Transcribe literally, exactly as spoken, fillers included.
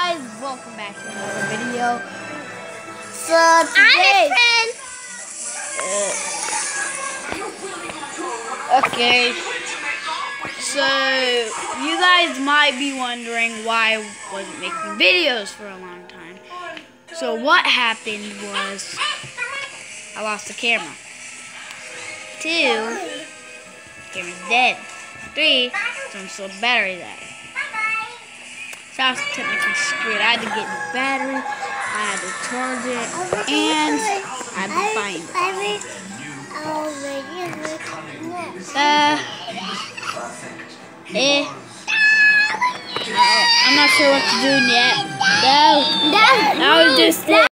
guys, welcome back to another video. So today, uh, okay. So you guys might be wondering why I wasn't making videos for a long time. So what happened was I lost the camera. Two, camera's dead. Three, someone stole the battery out. So I was technically screwed. I had to get the battery, I had to charge it, and I had to find it. Uh, eh. I'm not sure what to do yet. No, no, that was just it.